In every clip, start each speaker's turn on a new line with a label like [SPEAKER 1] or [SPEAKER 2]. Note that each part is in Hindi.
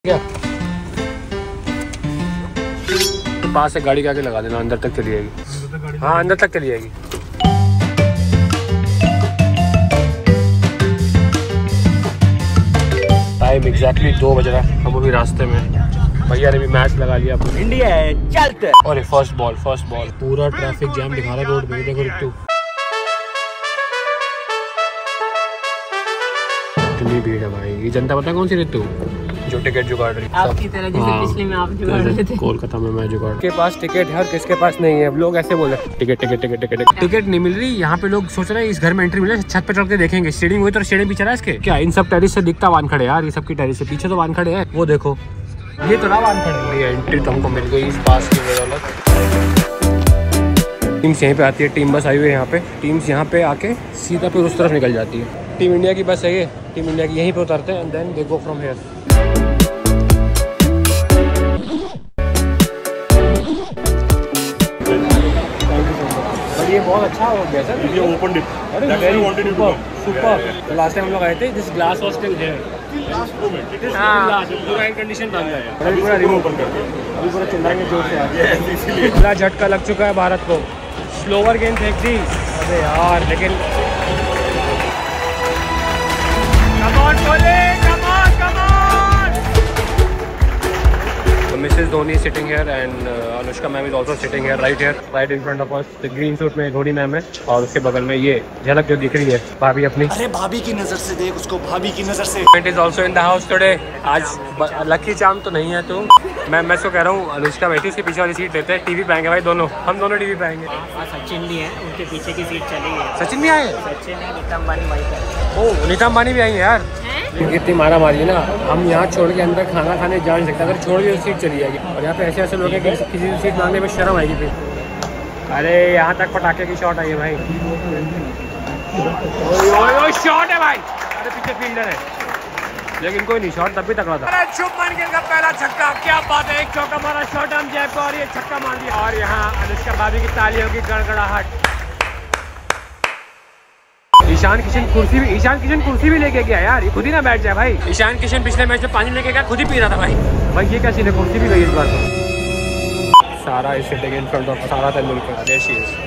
[SPEAKER 1] क्या पास से गाड़ी के आगे लगा देना, अंदर तक चली जाएगी। हाँ अंदर तक चली जाएगी। टाइम एग्जैक्टली 2 बज रहा है, हम अभी रास्ते में। भैया ने भी मैच लगा लिया अपना, इंडिया है चलते। और फर्स्ट बॉल पूरा ट्रैफिक जैम दिखा रहा है रोड पे। देखो रिट्टू कितनी भीड़ है भाई। ये जनता पता है कौन सी रिट्टू जो टिकट जुगाड़ रही
[SPEAKER 2] आपकी तरह, जैसे पिछले में आप जुगाड़ रहे थे।
[SPEAKER 1] कोलकाता में मैं जुगाड़ के पास टिकट है और किसके पास नहीं है। लोग ऐसे बोल रहे टिकट नहीं मिल रही। यहाँ पे लोग सोच रहे हैं इस घर में एंट्री मिले, छत पे चढ़ के देखेंगे। स्टेडियम हुई तो स्टेडियम भी चला इसके क्या? इन सब टेरिस से दिखता वानखड़े यार, ये सब की टेरिस से पीछे तो वानखड़े है। वो देखो ये तो ना वानखड़े। ये एंट्री तो हमको मिल गई इस पास की बदौलत। टीम्स यहीं पे आती है, टीम बस आई हुई है यहाँ पे। टीम्स यहाँ पे आके सीधा फिर उस तरफ निकल जाती है। टीम इंडिया की बस है ये, टीम इंडिया की यहीं पे उतरते हैं and then they go from here. ये बहुत अच्छा हो गया सर, ये ओपन डिप। अरे सुपर। लास्ट टाइम हम लोग आए थे, this glass was still there. हां पूरा इन कंडीशन बन गया है। अभी पूरा रिमूव ओपन करके अभी पूरा चिल्लाएंगे जोर से आज। इसीलिए बड़ा झटका लग चुका है भारत को। स्लोवर गेंद फेंक दी अबे यार, लेकिन come on Kohli, come on. Mrs. Dhoni is sitting here and Anushka ma'am is also sitting here right in front of us. The green suit में धोनी मैम है और उसके बगल में ये झलक जो दिख रही है भाभी अपनी। अरे भाभी की नजर से देख उसको, भाभी की नजर से। It is also in the house today. आज लकी चाम तो नहीं है तू। मैं इसको कह रहा हूँ अनुष्का बैठी उसके पीछे वाली सीट लेते हैं। टीवी पे आएंगे भाई दोनों, हम दोनों टीवी पे आएंगे।
[SPEAKER 2] सचिन भी है, उनके पीछे की सीट चली गई।
[SPEAKER 1] सचिन भी आए?
[SPEAKER 2] सचिन है, नीता अंबानी वहीं पे।
[SPEAKER 1] ओह नीता अंबानी भी आई है यार। इतनी मारा मारी ना, हम यहाँ छोड़ के अंदर खाना खाने जा नहीं सकते। अगर छोड़ के सीट चली जाएगी। और यहाँ पे ऐसे लोग हैं कि किसी की सीट मांगने में शर्म आएगी फिर। अरे यहाँ तक पटाखे की शॉट आई है भाई। ओए शॉट है भाई। अरे पीछे फील्डर है लेकिन कोई नहीं, शॉट तब भी तकड़ा था। शुभमन गिल का पहला छक्का, क्या बात है। एक चौका मारा शॉट हम जैब को और ये छक्का मार दिया। और यहाँ अनुष्का भाभी की तालियों की गड़गड़ाहट। ईशान किशन कुर्सी भी लेके गया यार, ये खुद ही ना बैठ जाए भाई। ईशान किशन पिछले मैच में पानी लेके गया, खुद ही पी रहा था भाई। ये क्या सीन है, कुर्सी भी गई इस बार तो। Sara is sitting in front of Sara Tendulkar. There she is.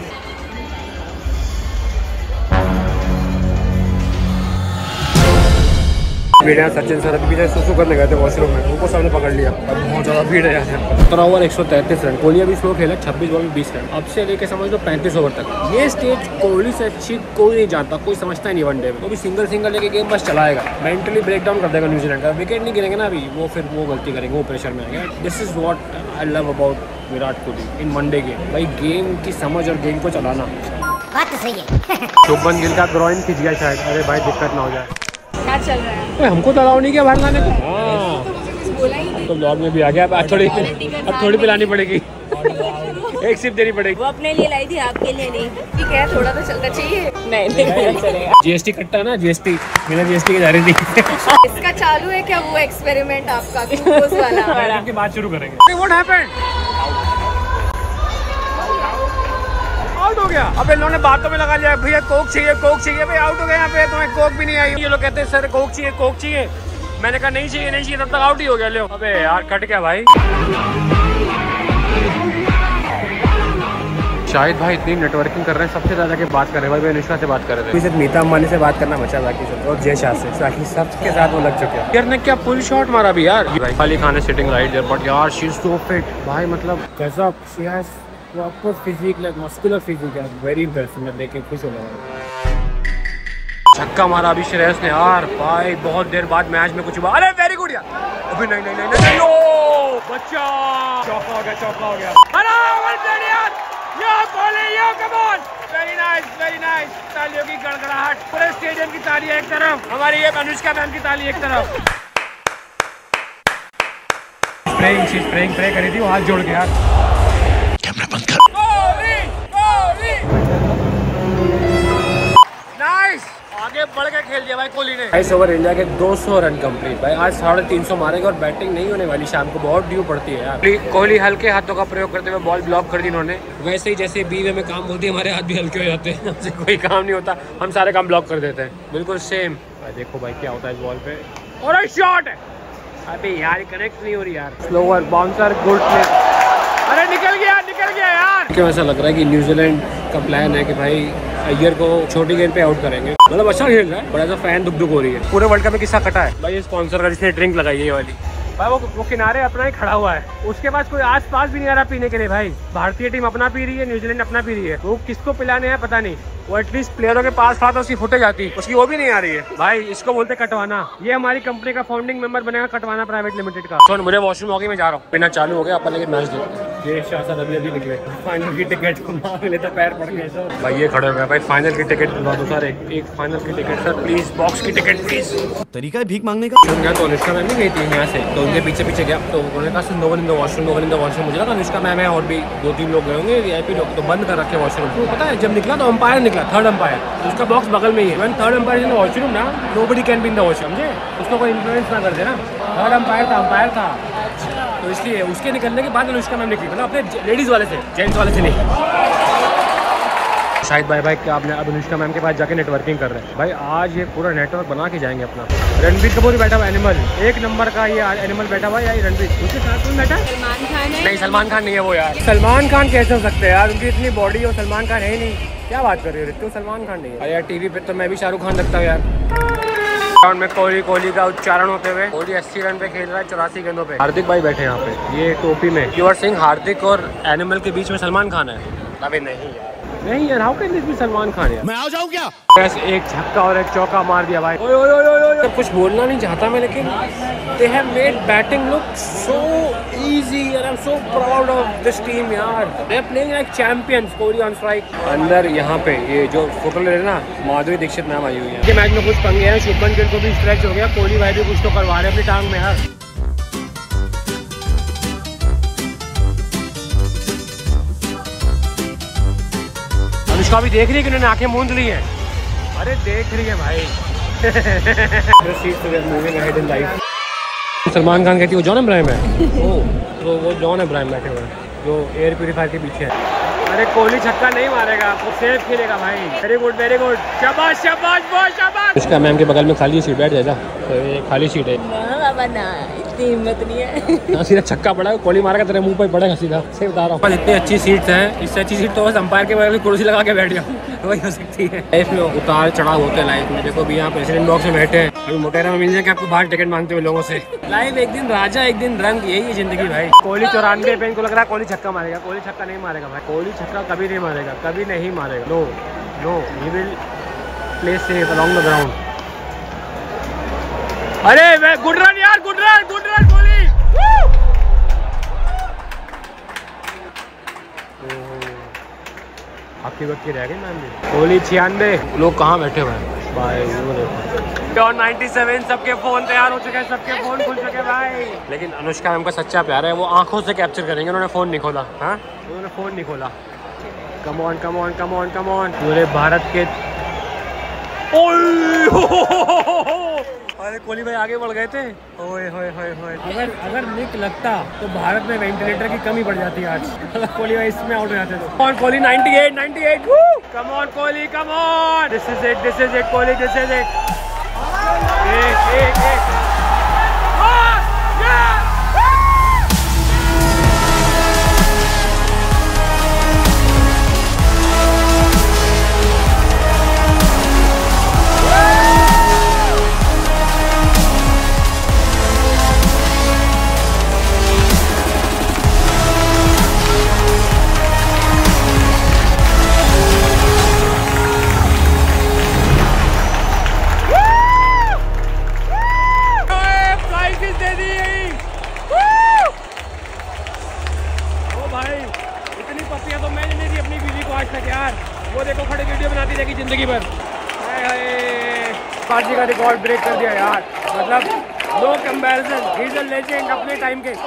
[SPEAKER 1] भीड़ सचिन सर अभी सुसु करने गए थे वॉशरूम में, उनको सबने पकड़ लिया। अब बहुत ज़्यादा भीड़ है यहाँ। 17 ओवर 133 रन। कोहली अभी स्लो खेला, 26 बॉल में 20 रन। अब से लेके समझ लो 35 ओवर तक। ये स्टेज कोहली से अच्छी कोई नहीं जानता, कोई समझता ही नहीं वनडे में। वो भी सिंगल लेके गेम बस चलाएगा, मेंटली ब्रेक डाउन कर देगा न्यूजीलैंड का। विकेट नहीं गिरेंगे ना अभी, वो फिर वो गलती करेंगे, वो प्रेशर में आएगा। This is what I love about Virat Kohli in one day game. भाई गेम की समझ और गेम को चलाना। बात तो सही है। शुभमन गिल का ग्रोइन खिंच गया शायद। अरे भाई दिक्कत ना हो जाए।
[SPEAKER 2] क्या चल रहा है?
[SPEAKER 1] हमको तो अलाउ नहीं किया बाहर लाने को। हाँ तो ब्लॉग में भी आ गया। अब थोड़ी पिलानी पड़ेगी। एक सिप देनी पड़ेगी।
[SPEAKER 2] वो अपने लिए लाई थी, आपके लिए नहीं। ठीक है, थोड़ा तो चलना चाहिए। नहीं चलेगा।
[SPEAKER 1] जीएसटी कट्टा है ना, जीएसटी मेरा जीएसटी की जा रही थी।
[SPEAKER 2] इसका चालू है क्या वो एक्सपेरिमेंट आपका ग्लूकोज वाला?
[SPEAKER 1] की बात शुरू करेंगे। What happened? आउट हो गया। अब इन लोगों ने बातों में लगा लिया भैया कोक चाहिए भाई। आउट हो गया यहाँ पे, तुम्हें कोक भी नहीं आई। ये लोग कहते हैं सर कोक चाहिए। मैंने कहा नहीं चाहिए तब तक आउट ही हो गया। ले अबे यार कट गया भाई। शाहिद भाई इतनी नेटवर्किंग कर रहे हैं, सबसे ज्यादा के बात कर रहे हैं भाई। अनुष्का से बात कर रहे थे, सिर्फ नीता अंबानी से बात करना बचा बाकी सब, और जय शाह से, बाकी सबके साथ वो लग चुके हैं। यार ने क्या पुल शॉट मारा भी यार। खाली खाने सिटिंग राइट देयर, बट यार शी इज सो फिट भाई। मतलब गजब, she has proper physique, like muscular physique है। Very impressive. मैं देख के खुश हो गया। छक्का मारा अभी श्रेयस ने यार भाई, बहुत देर बाद मैच में कुछ हुआ। अरे वेरी गुड यार। अभी नहीं ओ बच्चा, चौका हो गया। अरे वेल प्लेड यार, yo Kohli, yo come on. Very nice. तालियों की गड़गड़ाहट, पूरे स्टेडियम की तालियां एक तरफ, हमारी ये अनुष्का मैम की ताली एक तरफ। स्प्रेइंग प्रे करी थी वो हाथ जोड़ के यार। कैमरा बंद कर। नाइस, आगे बढ़ के खेल दिया भाई कोहली ने। 22 ओवर इंडिया के 200 रन कंप्लीट भाई। आज 350 मारेगा और बैटिंग नहीं होने वाली शाम को, बहुत ड्यू पड़ती है यार। कोहली हल्के हाथों का प्रयोग करते हुए बॉल ब्लॉक कर दी इन्होंने। वैसे ही जैसे बीवे में काम होती है, हमारे हाथ भी हल्के हो जाते हैं। हमसे कोई काम नहीं होता, हम सारे काम ब्लॉक कर देते हैं, बिल्कुल सेम। देखो भाई क्या होता है इस बॉल पे। और शॉट है। अबे यार कनेक्ट नहीं हो रही यार। Slower bouncer good play. अरे निकल गया यार। क्यों ऐसा लग रहा है कि न्यूजीलैंड का प्लान है कि भाई अय्यर को छोटी गेंद पे आउट करेंगे। मतलब अच्छा खेल रहा है, बड़ा सा फैन दुख हो रही है। पूरे वर्ल्ड कप में किस्सा कटा है भाई, ये स्पॉन्सर का जिसने ड्रिंक लगाई है ये वाली भाई, वो किनारे अपना ही खड़ा हुआ है, उसके पास कोई आस पास भी नहीं आ रहा पीने के लिए। भाई भारतीय टीम अपना पी रही है, न्यूजीलैंड अपना पी रही है, वो किसको पिलाने हैं पता नहीं। वो एटलीस्ट प्लेयरों के पास था तो उसकी फुटेज आती, उसकी वो भी नहीं आ रही है भाई। इसको बोलते कटवाना। ये हमारी कंपनी का फाउंडिंग मेंबर बनेगा कटवाना प्राइवेट लिमिटेड का। तो मुझे वॉशरूम हो गई, मैं जा रहा हूँ, बिना चालू हो गया अपन लेकिन मैच देखते। ये शायद अभी निकले फाइनल की टिकट मांग लेते, पैर पड़ गए भाई। ये खड़े हुए भाई, फाइनल की टिकट दिलवा दो सर, एक फाइनल की टिकट सर प्लीज, बॉक्स की टिकट प्लीज।
[SPEAKER 3] तरीका है भीख मांगने का।
[SPEAKER 1] गया तो अनुष्का मैम नहीं गई थी यहाँ से, तो उनके पीछे गया तो उन्होंने कहा no one in the washroom. मुझे लगा अनुष्का मैम है और भी 2-3 लोग गए होंगे VIP लोग, तो बंद कर रखे वॉशरूम। तो पता है जब निकला तो अंपायर निकला, थर्ड अंपायर, उसका बॉक्स बगल में ही है। When third umpire in the washroom ना, nobody can be in the washroom, समझे, उसको कोई इन्फ्लुएंस ना कर दे ना। थर्ड अंपायर था तो इसलिए उसके निकलने के बाद अनुष्का मैम निकली, मतलब अपने लेडीज वाले से, जेंट्स वाले से नहीं। शायद भाई क्या आपने अब अनुष्का मैम के पास जाके नेटवर्किंग कर रहे हैं भाई। आज ये पूरा नेटवर्क बना के जाएंगे अपना। रणबीर कपूर बैठा हुआ एनिमल, 1 नंबर का ये एनिमल बैठा हुआ है रणबीर। उसके साथ कौन बैठा?
[SPEAKER 2] सलमान खान है।
[SPEAKER 1] नहीं सलमान खान नहीं है वो यार। सलमान खान कैसे हो सकते हैं यार, उनकी इतनी बॉडी और सलमान खान है ही नहीं। क्या बात कर रही हो, सलमान खान नहीं है यार। टीवी पे तो मैं भी शाहरुख खान लगता हूँ यार। ग्राउंड में कोहली का उच्चारण होते हुए, कोहली 80 रन पे खेल रहा है 84 गेंदों पे। हार्दिक भाई बैठे यहाँ पे ये टोपी में। यू आर सेइंग हार्दिक और एनिमल के बीच में सलमान खान है? अबे नहीं यार, how can this be Salman Khan यार।
[SPEAKER 3] मैं आ जाऊं क्या?
[SPEAKER 1] बस एक छक्का और एक चौका मार दिया भाई। ओए कुछ बोलना नहीं चाहता मैं, लेकिन they have made batting look so easy and I am so proud of this team यार। They are playing like champions. Kohli on strike. अंदर यहाँ पे ये जो फोटो ले रहे ना, माधुरी दीक्षित मैम आई हुई है। ये मैच में कुछ पंगे हैं, शुभमन गिल को भी स्ट्रेच हो गया, कोहली भाई भी कुछ तो करवा रहे अपनी टांग में यार। अनुष्का भी देख रही है कि उन्होंने आंखें मूंद ली है। अरे देख रही है भाई। सलमान खान कहती है वो जॉन इब्राहिम है। तो वो जॉन इब्राहिम बैठे हुए हैं जो एयर प्यूरीफायर के पीछे है। अरे कोहली छक्का नहीं मारेगा, वो सेफ खेलेगा भाई। वेरी गुड शाबाश शाबाश। उसका मैम के बगल में खाली सीट, बैठ जाएगा। तो ये खाली सीट है
[SPEAKER 2] ना, इतनी हिम्मत नहीं है।
[SPEAKER 1] सीधा छक्का पड़ा, कोहली मारेगा तेरे मुंह पर पड़ेगा सीधा। सही बता रहा हूँ, इतनी अच्छी सीट्स हैं, इससे अच्छी सीट तो बस अंपायर के बगल में कुर्सी लगा के बैठ जाओ, वही हो सकती है। लाइफ में उतार चढ़ाव होते हैं लाइफ में। देखो भी यहाँ प्रेसिडेंट बॉक्स में बैठे हैं, अभी मोटेरा में मिल जाए कि आपको बाहर टिकट मांगते हुए लोगों से। लाइफ एक दिन राजा एक दिन रंग, यही है जिंदगी भाई। कोहली 94 पे इनको लग रहा है कोहली छक्का मारेगा। कोहली छक्का नहीं मारेगा भाई, कोहली छक्का कभी नहीं मारेगा, कभी नहीं मारेगा। No he will play safe along the ground. अरे गुड रन यार, गुड रन कोहली। आपकी वक्त की रह गई मैम। कोहली 96, लोग कहाँ बैठे हुए हैं भाई, वो देखो 97, सबके फोन तैयार हो चुके हैं, सबके फोन खुल चुके हैं भाई। लेकिन अनुष्का मैम का सच्चा प्यार है, वो आंखों से कैप्चर करेंगे। उन्होंने फोन नहीं खोला। हाँ उन्होंने फोन नहीं खोला। कम ऑन पूरे भारत के। अरे कोहली भाई आगे बढ़ गए थे। ओए अगर निक लगता तो भारत में वेंटिलेटर की कमी बढ़ जाती आज। अगर कोहली भाई इसमें आउट हो जाते तो। और Kohli 98 come on Kohli, come on. This is it Kohli, this is it. एक वो देखो खड़े वीडियो बनाती रहेगी जिंदगी भर। पार्टी का रिकॉर्ड ब्रेक कर दिया यार, मतलब no comparison, he is a legend अपने टाइम के।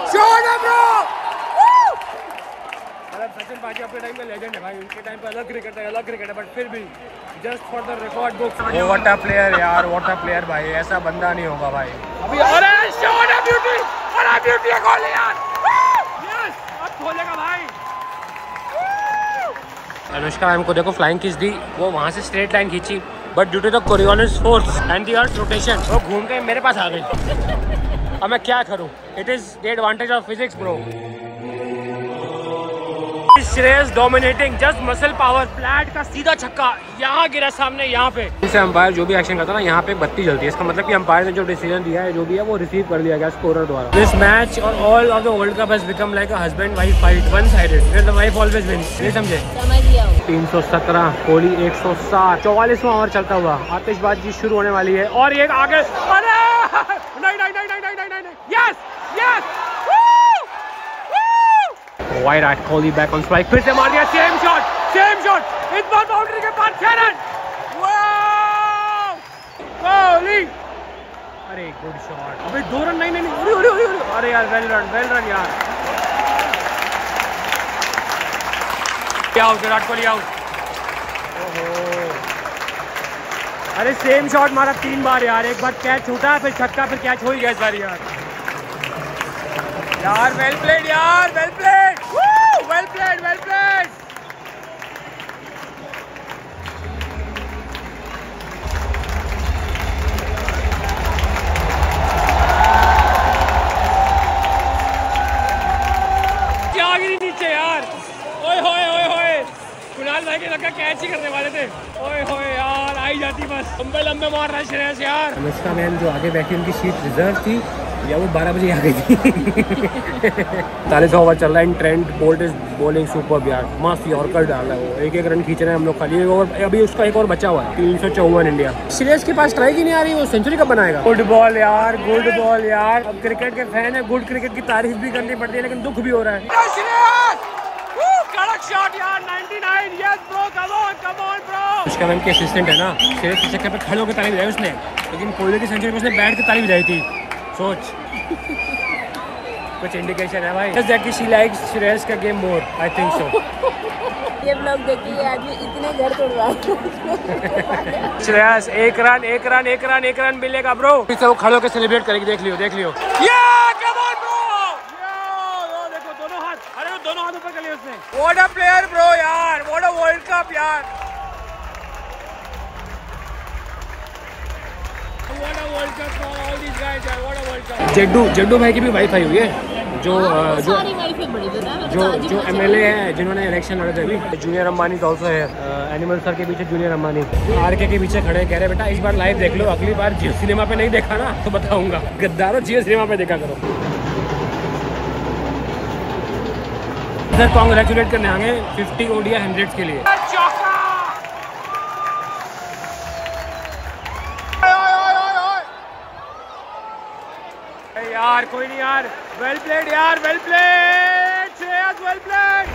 [SPEAKER 1] मतलब सचिन पाजी अपने टाइम का लेजेंड है भाई, उनके टाइम पे अलग क्रिकेट है, बट फिर भी just for the record book. What a player यार, व्हाट अ प्लेयर भाई, ऐसा बंदा नहीं होगा भाई अभी। अरे शॉट अ ब्यूटी, अरे ब्यूटी है गोल यार। यस अब खोलेगा भाई। अनुष्का मैम को देखो फ्लाइंग किस दी, वो वहाँ से स्ट्रेट लाइन खींची, but due to the coriolis force and the earth rotation वो घूम के मेरे पास आ गई। अब मैं क्या करूँ? It is the advantage of physics bro. Shreyas dominating, just muscle power. Flat का सीधा छक्का यहाँ गिरा सामने, यहाँ पे। इसे अंपायर जो भी एक्शन करता है ना, यहाँ पे बत्ती जलती है। इसका मतलब कि अंपायर ने जो डिसीजन दिया है, जो भी है वो रिसीव कर लिया गया स्कोरर द्वारा। दिस मैच और all of the world cup has become like a husband wife fight, one sided, where the wife always wins. नहीं समझे?
[SPEAKER 2] समझ लिया।
[SPEAKER 1] 317, कोहली 107, 44वां ओवर चलता हुआ आतिशबाजी शुरू होने वाली है और ये आगे, अरे नहीं नहीं नहीं नहीं नहीं नहीं, yes yes, wide at Kohli back on strike, फिर से मार दिया, सेम शॉट, इस बार बाउंड्री के पास 6 रन। कोहली, अरे गुड शॉट, अबे 2 रन, नहीं, अरे यार वेल रन यार, आउट, विराट कोहली आउट। अरे सेम शॉट मारा 3 बार यार, एक बार कैच छूटा, फिर छक्का, फिर कैच हो ही गया इस बार यार। वेल प्लेड यार, वेल प्लेड। क्या गिरी नीचे यार, ओए होए, कुणाल भाई के लगा कैच ही करने वाले थे। ओए होए यार, आई जाती बस, लंबे मार रहा है श्रेयस यार। अनुष्का मैम जो आगे बैठी, उनकी सीट रिजर्व थी या वो 12 बजे आ गई थी। 40वां ओवर चल रहा है, Trent Boult is bowling super यार, मस्त यॉर्कर डाल रहा है वो, एक रन खींच रहे हैं हम लोग खाली, और अभी उसका एक और बचा हुआ है। 354 इंडिया। श्रेयस के पास स्ट्राइक ही नहीं आ रही, वो सेंचुरी कब बनाएगा? गुड बॉल यार, गुड बॉल यार। अब क्रिकेट के फैन है, गुड क्रिकेट की तारीफ भी करनी पड़ती है, लेकिन दुख भी हो रहा है। कड़क शॉट यार, 99, yes bro, come on bro. Anushka ma'am के असिस्टेंट है ना, श्रेयस के चक्कर पे खड़े होकर ताली बजाई उसने, लेकिन कोहली की सेंचुरी में उसने बैठ के ताली बजाई थी। सोच, कुछ इंडिकेशन है भाई। Just that she likes Shreyas का game more, I think so.
[SPEAKER 2] ये ब्लॉग देखिए, आदमी इतने घर तोड़वा।
[SPEAKER 1] श्रेयस एक रन मिलेगा ब्रो, फिर से वो खड़े होकर सेलिब्रेट करेगी, देख लियो। Come on bro! यो, देखो दोनों हाथ, अरे वो दोनों हाथ ऊपर कर लिए उसने। What a player bro यार, what a World Cup यार। What a World Cup for all these guys यार, what a World Cup। Jaddu भाई की भी वाइफ आई हुई है, जो MLA है, जिन्होंने इलेक्शन लड़े थे अभी। जूनियर अंबानी ऑल्सो है, एनिमल सर के पीछे जूनियर अंबानी, RK के पीछे खड़े, कह रहे बेटा इस बार लाइव देख लो, अगली बार जियो सिनेमा पे नहीं देखा ना तो बताऊंगा। गद्दारों, जियो सिनेमा पे देखा करो। सर कॉन्ग्रेचुलेट करने आएंगे 50 ODI 100 के लिए। यार कोई नहीं यार, वेल प्लेड यार, well played Shreyas, well played.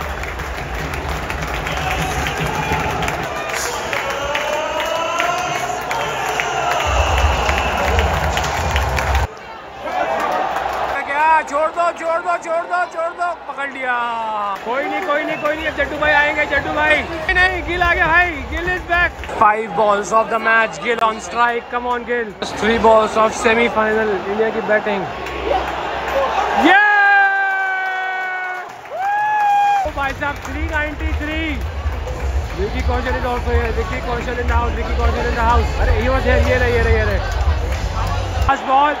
[SPEAKER 1] क्या, छोड़ दो, पकड़ लिया। कोई नहीं, अब जड्डू भाई आएंगे, नहीं, गिल आ गया भाई, Gill is back. 5 balls off the match, Gill on strike, come on Gill. 3 balls off semifinal, India की बैटिंग। भाई साहब 393। Vicky Kaushal is also here, Vicky Kaushal in the house, अरे ही वाज हियर, ये रहे। फर्स्ट बॉल,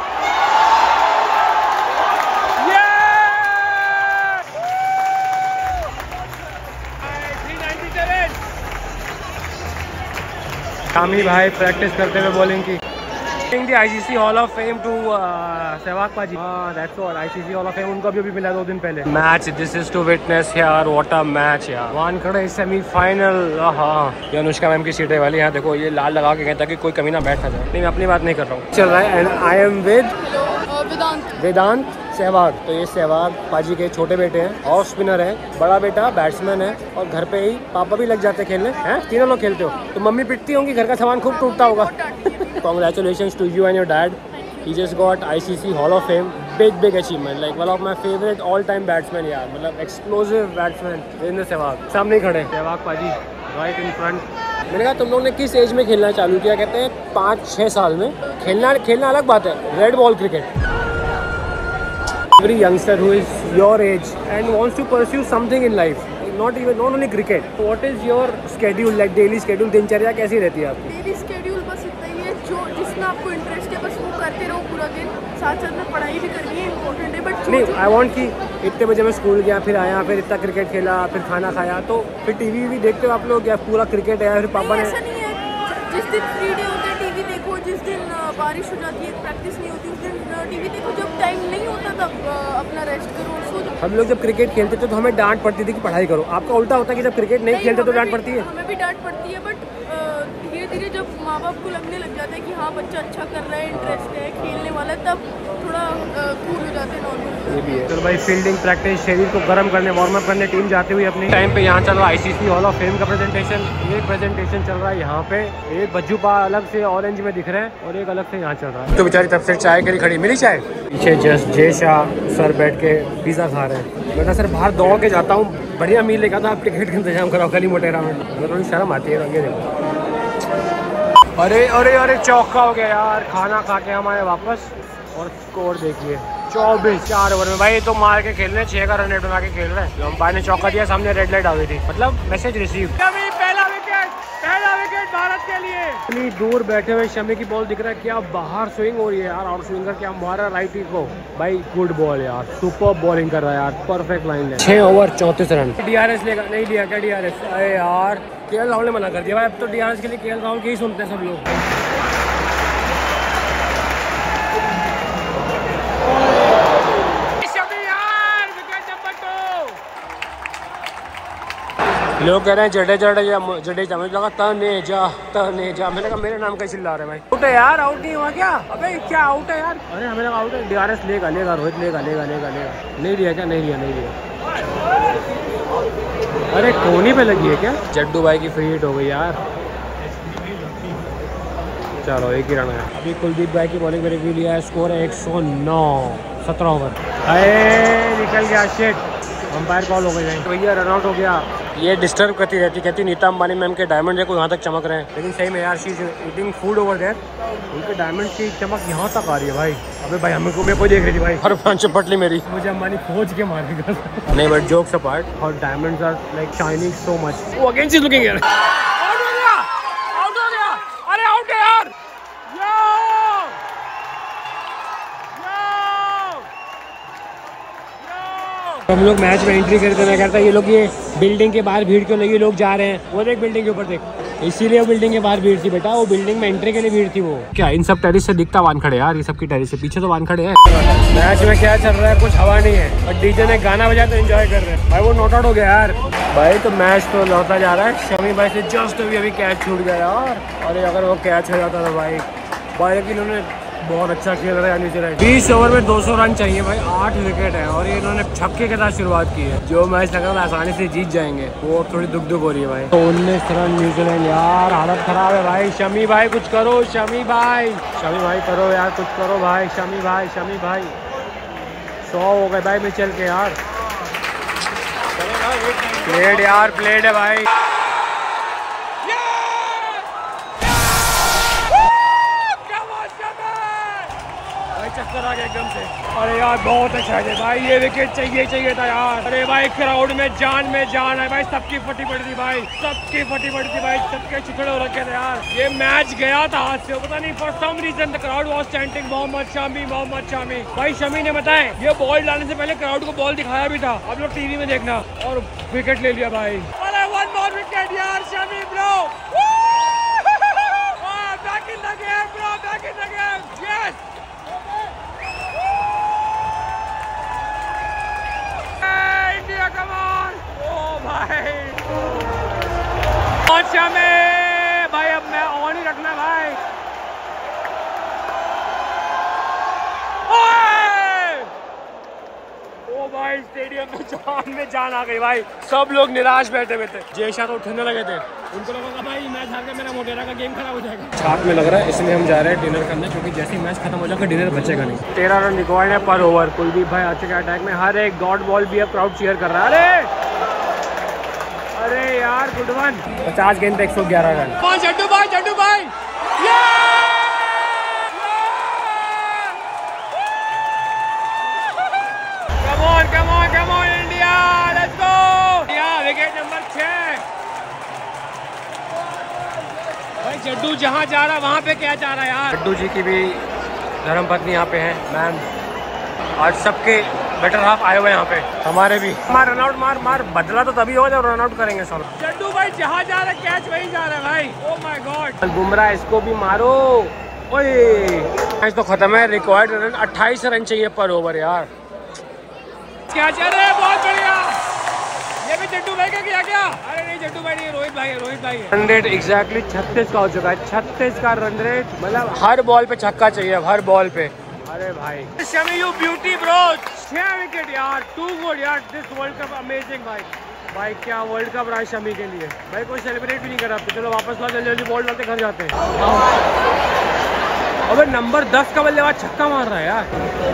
[SPEAKER 1] शामी भाई प्रैक्टिस करते हुए बॉलिंग की। The ICC Hall of Fame to Sehwag पाजी। That's all, ICC Hall of Fame उनको अभी मिला 2 दिन पहले। Match, this is to witness यार, what a match यार। वानखड़े सेमीफाइनल, हाँ ये अनुष्का मैम की सीटें वाली, यहाँ देखो ये लाल लगा के गए ताकि कोई कमी ना बैठ ना जाए। नहीं, मैं अपनी बात नहीं कर रहा हूँ, चल रहा है। And I am with Vedant Sehwag. तो ये सहवाग पाजी के छोटे बेटे हैं, ऑफ स्पिनर है, बड़ा बेटा बैट्समैन है, और घर पे ही पापा भी लग जाते खेलने हैं, तीनों लोग खेलते हो। तो मम्मी पिटती होंगी, घर का सामान खूब टूटता होगा। Congratulations to you and your dad. He just got ICC Hall of Fame. Big achievement. Like one of my favorite all-time batsmen यार, मतलब explosive batsman वीरेंद्र सहवाग। सामने खड़े सहवाग पाजी, right in front। मैंने कहा तुम लोग ने किस एज में खेलना चालू किया? कहते हैं 5-6 साल में। खेलना अलग बात है, red ball cricket. Every youngster who is your age and wants to pursue something in life, not only cricket. What is your schedule, like daily schedule, दिनचर्या कैसी रहती है आपकी?
[SPEAKER 3] डेली स्केड्यूल बस इतना ही है, जो जिसमें आपको इंटरेस्ट है बस वो करते रहो पूरा दिन।
[SPEAKER 2] साथ साथ में पढ़ाई भी करनी है, इम्पोर्टेंट है, बट
[SPEAKER 1] नहीं आई वांट कि इतने बजे मैं स्कूल गया, फिर आया, फिर इतना क्रिकेट खेला, फिर खाना खाया, तो फिर टीवी भी देखते हो आप लोग या पूरा क्रिकेट है? फिर पापा ने
[SPEAKER 2] ऐसा नहीं है, जिस दिन फ्री डे होता है टीवी देखो, जिस दिन बारिश हो जाती है, प्रैक्टिस नहीं होती, उस दिन टीवी देखो, जब टाइम नहीं होता तब अपना रेस्ट करो और सो जाओ।
[SPEAKER 1] हम लोग जब क्रिकेट खेलते थे तो हमें डांट पड़ती थी कि पढ़ाई करो। आपका उल्टा होता है कि जब क्रिकेट नहीं खेलते तो डांट पड़ती है?
[SPEAKER 2] हमें भी डांट पड़ती है, बट धीरे धीरे जब माँ बाप को लगने लग जाता है कि हाँ बच्चा अच्छा कर रहा है, इंटरेस्ट है, खेलने वाला है, तब थोड़ा कूल हो जाते हैं नॉर्मल।
[SPEAKER 1] ये भी है। तो भाई फील्डिंग प्रैक्टिस, शरीर को गर्म करने, वार्म अप करने टीम जाती हुई अपनी टाइम पे यहाँ चल रहा है ICC हॉल ऑफ फेम का प्रेजेंटेशन। एक प्रेजेंटेशन चल रहा है यहाँ पे, एक बज्जू पा अलग से ऑरेंज में दिख रहे हैं और एक अलग से यहाँ चल रहा है। तो बेचारी तब से चाय के लिए खड़ी, मिली चाय? पीछे जस्ट जय शाह सर बैठ के पिज़्ज़ा खा रहे हैं। मैं सर बाहर दौड़ के जाता हूँ, बढ़िया मील लेकर था, आप टिकट का इंतजाम कराओ कली मोटेरा में। मुझे थोड़ी शर्म आती है। आगे देखो, अरे अरे अरे चौका हो गया यार। खाना खा के हम आए वापस और स्कोर देखिए 24 ओवर में। भाई तो मार के खेल रहे हैं, 6 का रन रेट बना के खेल रहे हैं। लंबाई ने चौका दिया, सामने रेड लाइट आ गई थी, मतलब मैसेज रिसीव। पहला विकेट भारत के लिए। इतनी दूर बैठे हुए शमी की बॉल दिख रहा है, क्या बाहर स्विंग हो रही है यार। आउट स्विंगर क्या मारा राइटी को। भाई गुड बॉल यार, सुपर बॉलिंग कर रहा है यार, परफेक्ट लाइन है। 6 ओवर 34 रन। DRS लेगा, नहीं लिया क्या DRS? अरे यार KL राहुल ने मना कर दिया भाई, अब तो DRS के लिए KL राहुल के ही सुनते हैं सब लोग। लोग कह रहे हैं जडेजा, मुझे लगा तनेजा। मैंने कहा मेरे नाम का चिल्ला रहे हैं भाई। आउट है यार, आउट नहीं हुआ क्या? अबे क्या आउट है यार? अरे हमें लगा आउट है। DRS लेगा, रोहित लेगा। नहीं लिया क्या? नहीं लिया। अरे कोनी पे लगी है क्या? जड्डू भाई की फ्री हिट हो गई यार। चलो एक ही रन है। अभी कुलदीप भाई की बॉलिंग में रिव्यू लिया है, स्कोर है 109, 17 ओवर। अरे निकल गया, शिट, अंपायर कॉल हो गई। तो भैया रन आउट हो गया। ये डिस्टर्ब करती रहती, कहती नीता अंबानी मैम के डायमंड देखो यहाँ तक चमक रहे हैं, लेकिन सही में यार she is eating food over there, उनके डायमंड की चमक यहाँ तक आ रही है भाई। अबे भाई हमें को मेरे को देख रही थी भाई, हर पांच चपट ली मेरी, मुझे अंबानी खोज के मारेगा। नहीं बट जोक्स अपार्ट, और diamonds are like shining so much. वो again she is looking here. Out हो गया, अरे आउट है यार। हम लोग मैच में एंट्री करते मैं कहता ये लोग ये बिल्डिंग के बाहर भीड़ क्यों लगी, लोग जा रहे हैं, वो देख बिल्डिंग के ऊपर देख, इसीलिए वो बिल्डिंग के बाहर भीड़ थी बेटा, वो बिल्डिंग में एंट्री के लिए भीड़ थी। वो क्या इन सब टेरिस से दिखता वानखड़े यार, ये सब की टेरिस से पीछे तो वानखड़े हैं। मैच में क्या चल रहा है, कुछ हवा नहीं है, और डीजे ने गाना बजाया तो एंजॉय कर रहे हैं भाई। वो नॉट आउट हो गया यार भाई, तो मैच तो लौटा जा रहा है। शमी भाई से जस्ट अभी कैच छूट गया यार, अरे अगर वो कैच हो जाता था भाई, लेकिन उन्होंने बहुत अच्छा खेल रहा है नीचे। 20 ओवर में 200 रन चाहिए भाई, 8 विकेट है, और ये इन्होंने छक्के के साथ शुरुआत की है। जो मैच लगा था आसानी से जीत जाएंगे, वो थोड़ी दुख हो रही है भाई। तो 19 रन न्यूजीलैंड यार, हालत खराब है भाई। शमी भाई कुछ करो, शमी भाई करो यार, कुछ करो भाई। शमी भाई 100 हो गए भाई मिचेल के यार। प्लेड यार, प्लेड है भाई। चक्कर आ गया एकदम से, अरे यार बहुत अच्छा है भाई, ये विकेट चाहिए था यार। अरे भाई क्राउड में जान है भाई, सबकी फटी पड़ी थी भाई, सबकी फटी पड़ी थी भाई, सबके चिकड़े हो रखे थे यार। ये मैच गया था हाथ से, पता नहीं for some reason the crowd was chanting Mohammed Shami. भाई शमी ने बताया ये बॉल डालने से पहले क्राउड को बॉल दिखाया भी था, आप लोग टीवी में देखना, और विकेट ले लिया भाई। अरे 1 more विकेट यार Shami bro, back in the game bro, back in the game, yes. India come on, ओ भाई अच्छा में भाई, अब मैं ऑन ही रखना भाई। ओ भाई स्टेडियम में जान आ गई भाई, सब लोग निराश बैठे हुए थे, जयशाह तो उठने लगे थे, उनको लगा भाई मैच हार के मेरा मोटेरा का गेम खराब हो जाएगा। छाप में लग रहा है, इसलिए हम जा रहे हैं डिनर करने, क्योंकि जैसे ही मैच खत्म हो जाएगा डिनर बचेगा नहीं। 13 रन रिकॉर्ड है पर ओवर। कुलदीप भाई आ चुके हैं अटैक में, हर एक डॉट बॉल भी अब क्राउड चीयर कर रहा है। अरे यार गुड वन, 50 गेंद पे 111 रन। जड्डू भाई come on India, let's go, wicket number 6 भाई। जड्डू जहाँ जा रहा वहाँ पे क्या जा रहा है यार। जड्डू जी की भी धर्मपत्नी यहाँ पे हैं मैम, आज सबके बेटर हाफ आए हुए यहाँ पे, हमारे भी। मार रन आउट, मार मार, बदला तो तभी होगा जब रन आउट करेंगे सब। चड्डू भाई जहाँ जा रहा है कैच वहीं जा रहा है भाई। ओह माय गॉड, बुमराह इसको भी मारो। ओए मैच तो खत्म है, रिक्वायर्ड रन 28 रन चाहिए पर ओवर यार। क्या चल रहा है, बहुत बढ़िया। ये भी चड्डू भाई का किया क्या? अरे नहीं चड्डू भाई नहीं, रोहित भाई है, रोहित भाई है। रन रेट एग्जैक्टली 36 का हो चुका है, 36 का रन रेट, मतलब हर बॉल पे छक्का चाहिए, हर बॉल पे। अरे भाई Shami you beauty bro, 6 wicket यार, 2 गोल यार, दिस वर्ल्ड कप अमेजिंग भाई। भाई क्या वर्ल्ड कप रहा है शमी के लिए भाई, कोई सेलिब्रेट भी नहीं कर रहा। चलो वापस ला, जल्दी जल्दी बॉल डालते घर जाते हैं। अबे नंबर 10 का बल्लेबाज छक्का मार रहा है यार।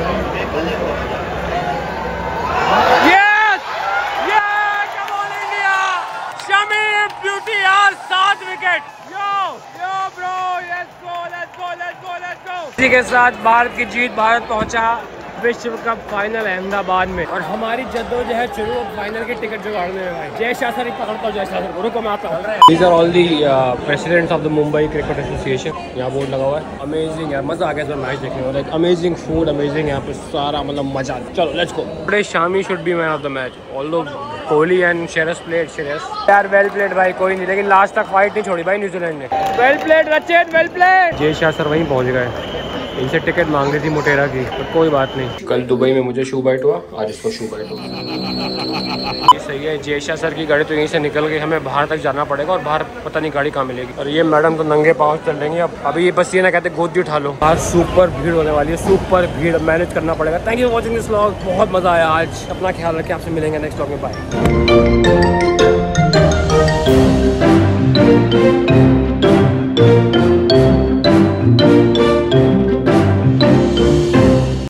[SPEAKER 1] Yes yes, come on India, Shami beauty यार, 7 wicket. Yo yo bro, let's go let's go let's go let's go. इसी के साथ भारत की जीत, भारत पहुंचा विश्व कप फाइनल अहमदाबाद में, और हमारी जद्दोजहद शुरू फाइनल के टिकट जुगाड़ने में भाई। जय शाह सर पकड़ता हूँ, जय शाह सर, रुको मैं आता हूँ। These are all the presidents of the Mumbai Cricket Association, यहाँ बोर्ड लगा हुआ है। अमेजिंग यार, मजा आ गया सर मैच देखने में, लाइक अमेजिंग फूड, अमेजिंग यहाँ पे सारा, मतलब मजा। चलो let's go. Today Shami should be man of the match, although Kohli and Shreyas played, Shreyas यार वेल प्लेड भाई, कोई नहीं, लेकिन लास्ट तक फाइट नहीं छोड़ी भाई न्यूजीलैंड ने। Well played Rachit, well played. Jay Shah sir वहीं पहुँच गए, इनसे टिकट मांग रही थी मोटेरा की, पर कोई बात नहीं। कल दुबई में मुझे शू बाइट हुआ, आज इसको शू बाइट हुआ। ये सही है, जय शाह सर की गाड़ी तो यहीं से निकल गई, हमें बाहर तक जाना पड़ेगा, और बाहर पता नहीं गाड़ी कहाँ मिलेगी। और ये मैडम तो नंगे पाँव चल रही अब। अभी ये बस ये ना कहते गोदी उठा लो, बाहर सुपर भीड़ होने वाली है, सुपर भीड़, मैनेज करना पड़ेगा। Thank you for watching this vlog, बहुत मजा आया आज। अपना ख्याल रखें, आपसे मिलेंगे नेक्स्ट व्लॉग में, बाय।